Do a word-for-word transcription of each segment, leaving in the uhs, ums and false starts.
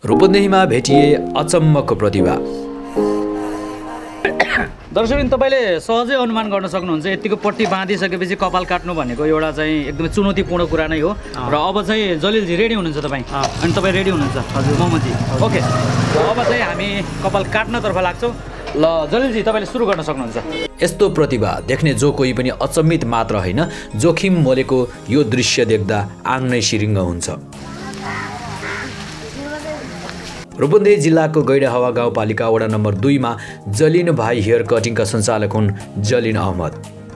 रूपन्देहीमा भेटिए अचम्मको प्रतिभा। दर्शकबिन तपाईले सहजै अनुमान गर्न सक्नुहुन्छ यतिको पट्टी बाँधिसकेपछि कपाल काट्नु भनेको एउटा चाहिँ एकदमै चुनौतीपूर्ण कुरा नै हो। र अब चाहिँ जलिलजी रेडी हुनुहुन्छ तपाईँ? अनि तपाईँ रेडी हुनुहुन्छ? हजुर मोहम्मदजी ओके। अब चाहिँ हामी कपाल काट्नतर्फ लाग्छौँ। ल जलिलजी तपाईँले सुरु गर्न सक्नुहुन्छ। यस्तो प्रतिभा देख्ने जो कोही पनि अचम्मित मात्र होइन, जोखिम मोलेको यो दृश्य देख्दा आङ नै सिरिङ्ग हुन्छ। रूपन्देही जिल्लाको गैडाहवा गाउँपालिका वडा नम्बर दुईमा जलिन भाइ हेयर कटिङका सञ्चालक हुन् जलिन अहमद।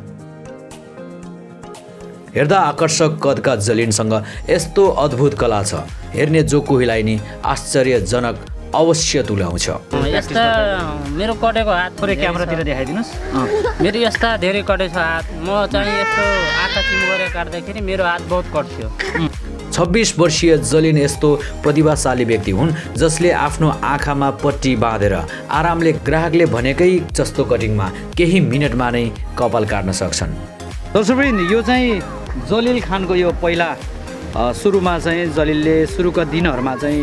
हेर्दा आकर्षक कदका जलिनसँग यस्तो अद्भुत कला छ, हेर्ने जो कोहीलाई नि आश्चर्यजनक अवश्य तुल्याउँछ। यस्ता मेरो कटेको हात थोरै क्यामेरातिर देखाइदिनुहोस्। मेरो यस्ता धेरै कटेको छ हात। म चाहिँ यस्तो आँखा चिम गरेर काट्दाखेरि मेरो हात बहुत कट्थ्यो। छब्बिस वर्षीय जलिन यस्तो प्रतिभाशाली व्यक्ति हुन् जसले आफ्नो आँखामा पट्टी बाँधेर आरामले ग्राहकले भनेकै जस्तो कटिङमा केही मिनटमा नै कपाल काट्न सक्छन्। दर्शकवृन्द, यो चाहिँ जलिल खानको यो पहिला सुरुमा चाहिँ जलिलले सुरुका दिनहरूमा चाहिँ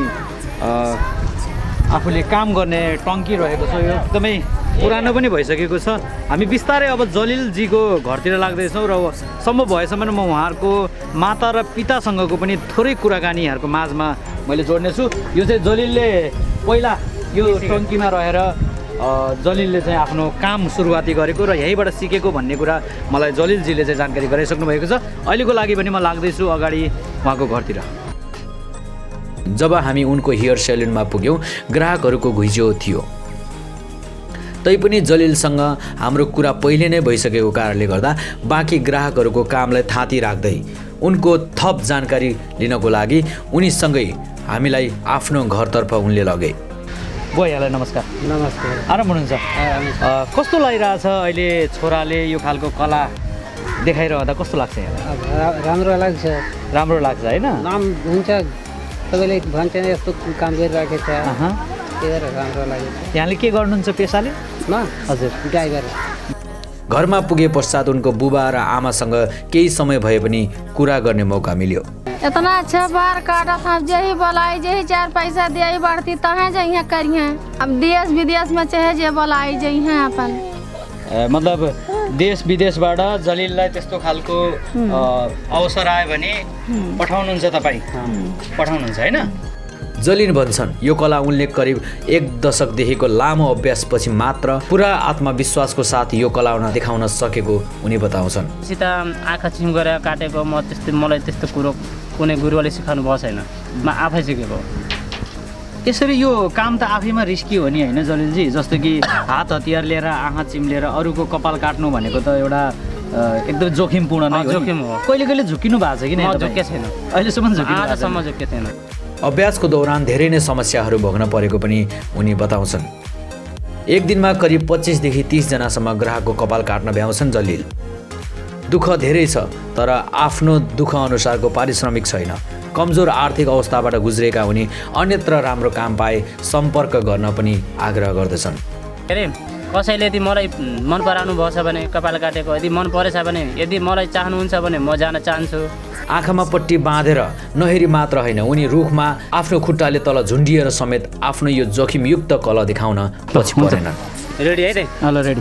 आफूले काम गर्ने टङ्की रहेको छ। यो एकदमै पुरानो पनि भइसकेको छ। हामी बिस्तारै अब जलिलजीको घरतिर लाग्दैछौँ र सम्भव भएसम्म म उहाँहरूको माता र पितासँगको पनि थोरै कुराकानी यहाँहरूको माझमा मैले जोड्नेछु। यो चाहिँ जलिलले पहिला यो टङ्कीमा रहेर जलिलले चाहिँ आफ्नो काम सुरुवाती गरेको र यहीँबाट सिकेको भन्ने कुरा मलाई जलिलजीले चाहिँ जानकारी गराइसक्नु भएको छ। अहिलेको लागि पनि म लाग्दैछु अगाडि उहाँको घरतिर। जब हामी उनको हेयर सेलुनमा पुग्यौँ ग्राहकहरूको घुइँचो थियो। तैपनि जलिलसँग हाम्रो कुरा पहिले नै भइसकेको कारणले गर्दा बाँकी ग्राहकहरूको कामलाई थाती राख्दै उनको थप जानकारी लिनको लागि उनीसँगै हामीलाई आफ्नो घरतर्फ उनले लगे। बुवालाई नमस्कार। नमस्ते। आराम हुनुहुन्छ? कस्तो लागिरहेछ अहिले छोराले यो खालको कला देखाइरहँदा कस्तो लाग्छ? राम्रो लाग्छ। राम्रो लाग्छ होइन? नाम हुन्छ तपाईँले भन्छ यस्तो काम गरिरहेको छ, राम्रो लाग्यो। यहाँले के गर्नुहुन्छ पेसाले? म हजुर ड्राइभर। घरमा पुगे पश्चात उनको बुबा र आमासँग केही समय भए पनि कुरा गर्ने मौका मिल्यो। इतना अच्छा बार काटा था, जही बोलाई जही चार पैसा दिए बढ़ती तहें जइहे करिए। अब देश विदेश में चाहे जे बोलाई जइहे अपन। मतलब देश विदेशबाट जलिललाई त्यस्तो खालको अवसर आयो भने पठाउनुहुन्छ तपाईँ? पठाउनुहुन्छ होइन? जलिन भन्छन् यो कला उनले करिब एक दशकदेखिको लामो अभ्यासपछि मात्र पुरा आत्मविश्वासको साथ यो कला देखाउन सकेको उनी बताउँछन्। सिधा आँखा चिम गरेर काटेको म त्यस्तो मलाई त्यस्तो कुरो कुनै गुरुले सिकाउनु भएको छैन, म आफै सिकेको। यसरी यो काम त आफैमा रिस्की हो नि होइन जलिलजी? जस्तो कि हात हतियार लिएर आँखा चिम्लेर अरूको कपाल काट्नु भनेको त एउटा एकदम जोखिमपूर्ण नै हो। जोखिम हो। कहिले कहिले झुकिनु भएको छ कि नै? झुके छैन अहिलेसम्म झुकिनु झुके छैन। अभ्यासको दौरान धेरै नै समस्याहरू भोग्न परेको पनि उनी बताउँछन्। एक दिनमा करिब पच्चिसदेखि तीसजनासम्म ग्राहकको कपाल काट्न भ्याउँछन् जलिल। दुःख धेरै छ तर आफ्नो दुःख अनुसारको पारिश्रमिक छैन। कमजोर आर्थिक अवस्थाबाट गुज्रेका उनी अन्यत्र राम्रो काम पाए सम्पर्क गर्न पनि आग्रह गर्दछन्। अरे कसैले यदि मलाई मन पराउनु भएछ भने कपाल काटेको यदि मन परेछ भने यदि मलाई चाहनुहुन्छ भने म जान चाहन्छु। आँखामा पट्टी बाँधेर नहेरी मात्र होइन, उनी रुखमा आफ्नो खुट्टाले तल झुन्डिएर समेत आफ्नो यो जोखिमयुक्त कला देखाउन पछि परेनन्। रेडी है? Hello ready.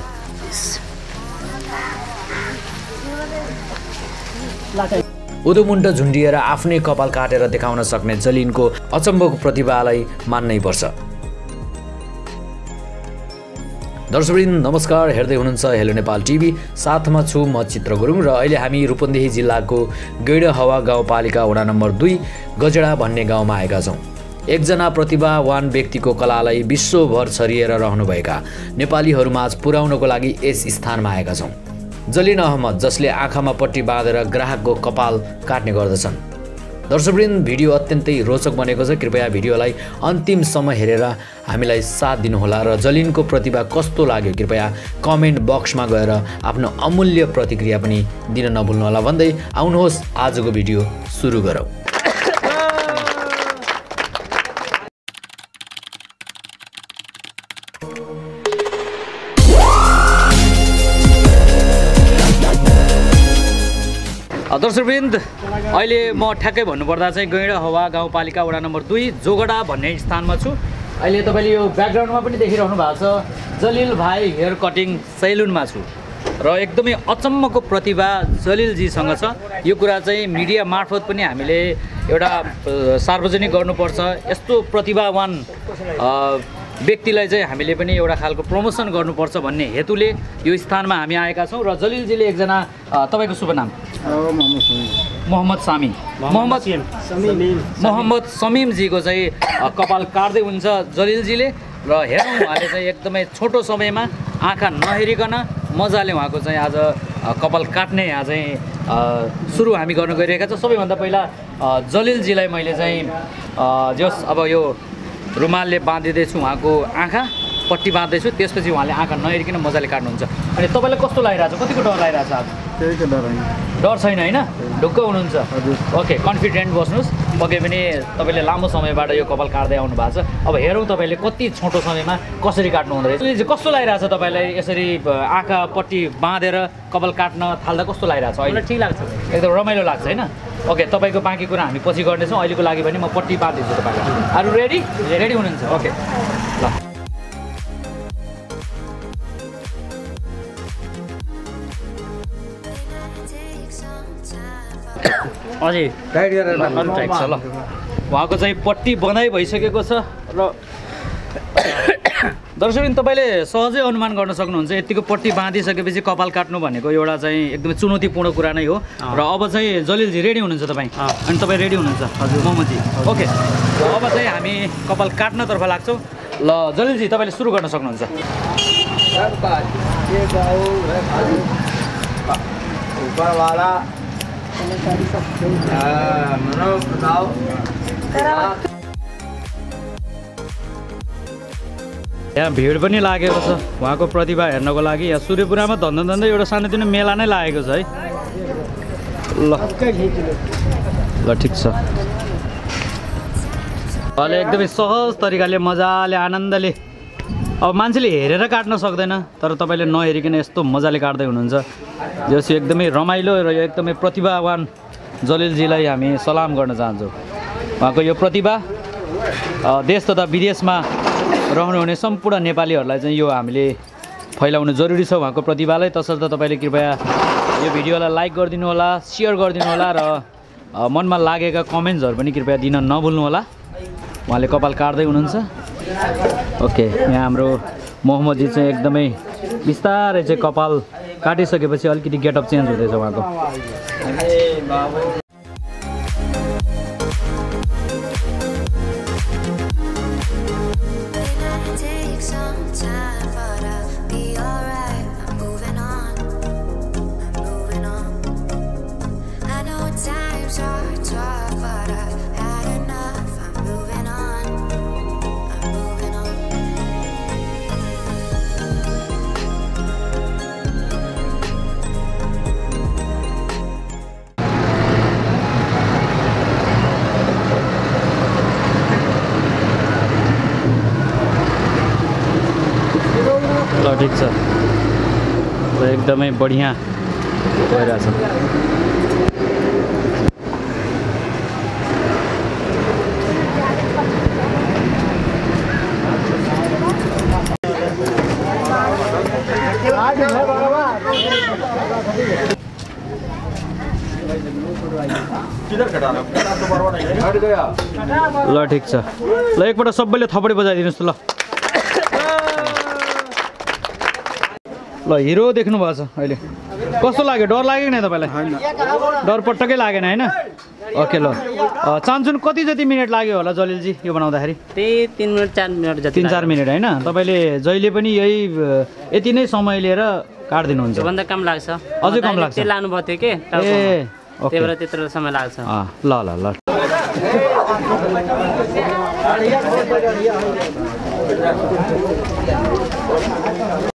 उदुमुन्ट झुन्डिएर आफ्नै कपाल काटेर देखाउन सक्ने जलिनको अचम्मको प्रतिभालाई मान्नै पर्छ। दर्शकवृन्द नमस्कार, हेर्दै हुनुहुन्छ हेलो नेपाल टिभी। साथमा छु म चित्र गुरुङ र अहिले हामी रूपन्देही जिल्लाको गैडाहवा गाउँपालिका वडा नम्बर दुई गजडा भन्ने गाउँमा आएका छौँ। एकजना प्रतिभावान व्यक्तिको कलालाई विश्वभर छरिएर रहनुभएका नेपालीहरूमाझ पुर्याउनको लागि यस स्थानमा आएका छौँ। जलिन अहमद जसले आँखामा पट्टी बाँधेर ग्राहकको कपाल काट्ने गर्दछन्। दर्शकवृन्द भिडियो अत्यन्तै रोचक बनेको छ, कृपया भिडियोलाई अन्तिमसम्म हेरेर हामीलाई साथ दिनुहोला र जलिनको प्रतिभा कस्तो लाग्यो कृपया कमेन्ट बक्समा गएर आफ्नो अमूल्य प्रतिक्रिया पनि दिन नभुल्नुहोला भन्दै आउनुहोस् आजको भिडियो सुरु गरौँ। दर्शकवृन्द अहिले म ठ्याक्कै भन्नुपर्दा चाहिँ गैँडा हावा गाउँपालिका वडा नम्बर दुई जोगडा भन्ने स्थानमा छु। अहिले तपाईँले यो ब्याकग्राउन्डमा पनि देखिरहनु भएको छ जलिल भाइ हेयर कटिङ सैलुनमा छु र एकदमै अचम्मको प्रतिभा जलिलजीसँग छ। यो कुरा चाहिँ मिडिया मार्फत पनि हामीले एउटा सार्वजनिक गर्नुपर्छ। यस्तो प्रतिभावान व्यक्तिलाई चाहिँ हामीले पनि एउटा खालको प्रमोसन गर्नुपर्छ भन्ने हेतुले यो स्थानमा हामी आएका छौँ। र जलिलजीले एकजना तपाईँको शुभ नाम मोहम्मद सामी मोहम्मद मोहम्मद समीमजीको चाहिँ कपाल काट्दै हुन्छ जलिलजीले र हेरौँ उहाँले चाहिँ एकदमै छोटो समयमा आँखा नहेरिकन मजाले उहाँको चाहिँ आज कपाल काट्ने यहाँ चाहिँ सुरु हामी गर्न गइरहेका छौँ। सबैभन्दा पहिला जलिलजीलाई मैले चाहिँ जस अब यो रुमालले बाँधिँदैछु उहाँको आँखा पट्टी बाँध्दैछु, त्यसपछि उहाँले आँखा नहेरिकन मजाले काट्नुहुन्छ। अनि तपाईँलाई कस्तो लागिरहेको छ, कतिको डर लागिरहेको छ? आज त्यही त डर होइन, डर छैन होइन, ढुक्क हुनुहुन्छ? ओके, कन्फिडेन्ट बस्नुहोस्। पक्कै पनि तपाईँले लामो समयबाट यो कपाल काट्दै आउनु भएको छ। अब हेरौँ तपाईँले कति छोटो समयमा कसरी काट्नु हुँदो रहेछ। कस्तो लागिरहेको छ तपाईँलाई यसरी आँखा पट्टी बाँधेर कपाल काट्न थाल्दा कस्तो लागिरहेको छ? अहिले ठिक लाग्छ, एकदम रमाइलो लाग्छ होइन? ओके, तपाईँको बाँकी कुरा हामी पछि गर्नेछौँ। अहिलेको लागि भने म पट्टी बाँधिदिन्छु तपाईँलाई। अरू रेडी रेडी हुनुहुन्छ? ओके ल। अझै टाइट गरेर टाइट छ ल। उहाँको चाहिँ पट्टी बनाइ भइसकेको छ र दर्शकबिन तपाईँले सहजै अनुमान गर्न सक्नुहुन्छ यतिको पट्टी बाँधिसकेपछि कपाल काट्नु भनेको एउटा चाहिँ एकदमै चुनौतीपूर्ण कुरा नै हो। र अब चाहिँ जलिलजी रेडी हुनुहुन्छ तपाईँ? अनि तपाईँ रेडी हुनुहुन्छ? हजुर मोहम्मदजी। ओके, अब चाहिँ हामी कपाल काट्नतर्फ लाग्छौँ। ल जलिलजी तपाईँले सुरु गर्न सक्नुहुन्छ। यहाँ भिड पनि लागेको छ उहाँको प्रतिभा हेर्नको लागि। यहाँ सूर्यपुरामा धन्दा धन्दै एउटा सानोतिनो मेला नै लागेको छ है। ल ल ठिक छ। उहाँले एकदमै सहज तरिकाले मजाले आनन्दले, अब मान्छेले हेरेर काट्न सक्दैन तर तपाईँले नहेरिकन यस्तो मजाले काट्दै हुनुहुन्छ। जस एकदमै रमाइलो र यो एकदमै प्रतिभावान जलिलजीलाई हामी सलाम गर्न चाहन्छौँ। उहाँको यो प्रतिभा देश तथा विदेशमा रहनुहुने सम्पूर्ण नेपालीहरूलाई चाहिँ यो हामीले फैलाउनु जरुरी छ उहाँको प्रतिभालाई। तसर्थ तपाईँले कृपया यो भिडियोलाई लाइक गरिदिनु होला, सेयर गरिदिनु होला र मनमा लागेका कमेन्ट्सहरू पनि कृपया दिन नभुल्नु होला। उहाँले कपाल काट्दै हुनुहुन्छ। ओके, यहाँ हाम्रो मोहम्मदजी चाहिँ एकदमै बिस्तारै चाहिँ कपाल काटिसकेपछि अलिकति गेटअप चेन्ज हुँदैछ उहाँको। ल ठिक छ, एकदमै बढिया भइरहेछ। ल ठिक छ, ल एकपल्ट सबैले थपडी बजाइदिनुहोस् त ल। ल हिरो देख्नु भएको छ अहिले, कस्तो लाग्यो? डर लाग्यो कि नै तपाईँलाई? डर पटक्कै लागेन होइन? ओके ल, चान्सुन कति जति मिनट लाग्यो होला जलिलजी यो बनाउँदाखेरि? त्यही तिन मिनट चार मिनट जति। तिन चार मिनट होइन? तपाईँले जहिले पनि यही यति नै समय लिएर काटिदिनुहुन्छ? त्योभन्दा कम लाग्छ, अझै कम लाग्छ। तेल लानु भयो थियो कि, ए त्यही भएर त्यत्रो समय लाग्छ। ल ल ल